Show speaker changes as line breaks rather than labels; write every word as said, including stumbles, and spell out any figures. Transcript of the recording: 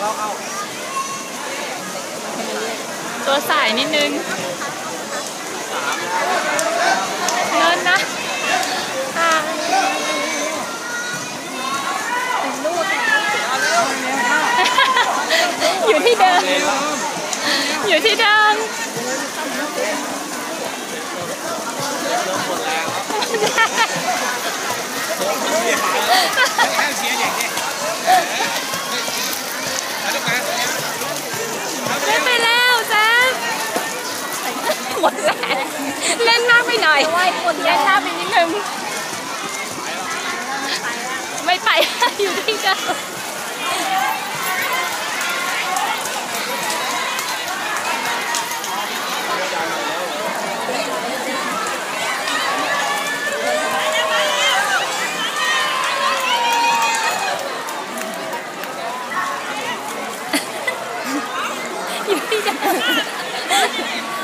ตัวสายนิดนึงเนินนะอยู่ที่เดิมอยู่ที่เดิมเล่นไปแล้วแจ๊คหมดแรงเล่นมากไปหน่อยเล่นหน้าไปนิดนึงไม่ไปอยู่ที่เดิมอยู่ที่เดิม